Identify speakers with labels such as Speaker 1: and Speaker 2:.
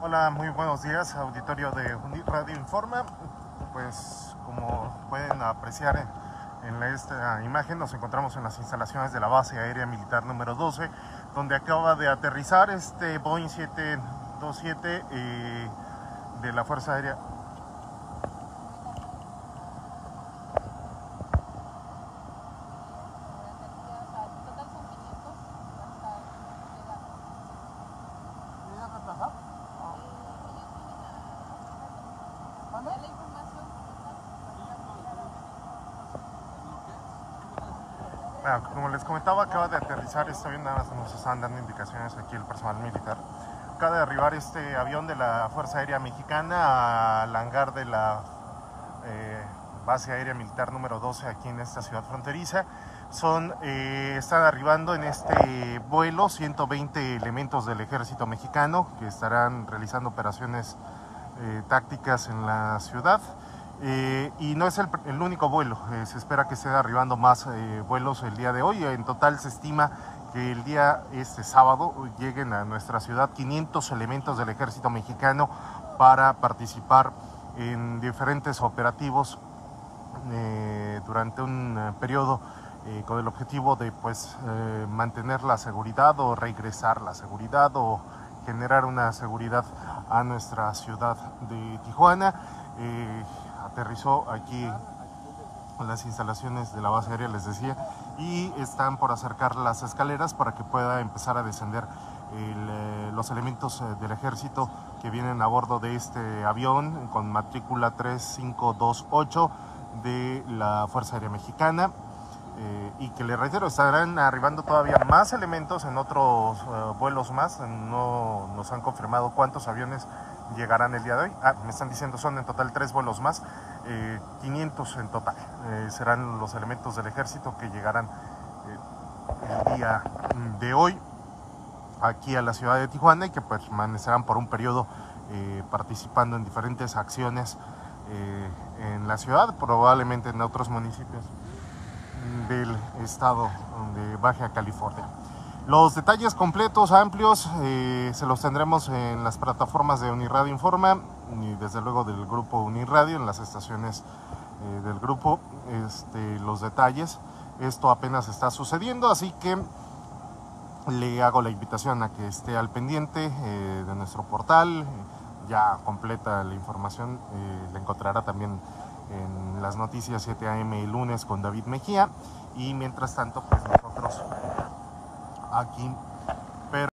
Speaker 1: Hola, muy buenos días, auditorio de Radio Informa. Pues como pueden apreciar en esta imagen, nos encontramos en las instalaciones de la base aérea militar número 12, donde acaba de aterrizar este Boeing 727 de la Fuerza Aérea. Como les comentaba, acaba de aterrizar este avión, nada más nos están dando indicaciones aquí el personal militar. Acaba de arribar este avión de la Fuerza Aérea Mexicana al hangar de la base aérea militar número 12 aquí en esta ciudad fronteriza. Están arribando en este vuelo 120 elementos del ejército mexicano que estarán realizando operaciones tácticas en la ciudad. Y no es el único vuelo, se espera que estén arribando más vuelos el día de hoy. En total se estima que el día sábado lleguen a nuestra ciudad 500 elementos del ejército mexicano para participar en diferentes operativos durante un periodo con el objetivo de mantener la seguridad o regresar la seguridad o generar una seguridad a nuestra ciudad de Tijuana. Aterrizó aquí en las instalaciones de la base aérea, les decía, y están por acercar las escaleras para que pueda empezar a descender los elementos del ejército que vienen a bordo de este avión con matrícula 3528 de la Fuerza Aérea Mexicana. Y que les reitero, estarán arribando todavía más elementos en otros vuelos más. No nos han confirmado cuántos aviones llegarán el día de hoy. Me están diciendo son en total 3 vuelos más, 500 en total. Serán los elementos del ejército que llegarán el día de hoy aquí a la ciudad de Tijuana y que permanecerán por un periodo participando en diferentes acciones en la ciudad, probablemente en otros municipios del estado de Baja California. Los detalles completos, amplios, se los tendremos en las plataformas de Uniradio Informa y desde luego del grupo Uniradio, en las estaciones del grupo, los detalles. Esto apenas está sucediendo, así que le hago la invitación a que esté al pendiente de nuestro portal. Ya completa la información, la encontrará también en las noticias 7 AM el lunes con David Mejía, y mientras tanto pues nosotros aquí